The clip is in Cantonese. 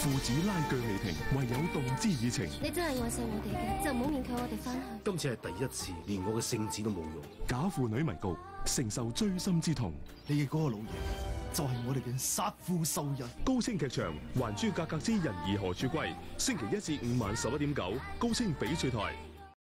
父子拉鋸未停，唯有動之以情。 你真係愛錫我哋嘅，就唔好勉強我哋翻去。 今次係第一次，連我嘅聖旨都冇用。 假父女迷局，承受錐心之痛。 你嘅嗰個老爺就係我哋嘅殺父仇人。 高清劇場《還珠格格之人兒何處歸》，星期一至五晚11.9，高清翡翠台。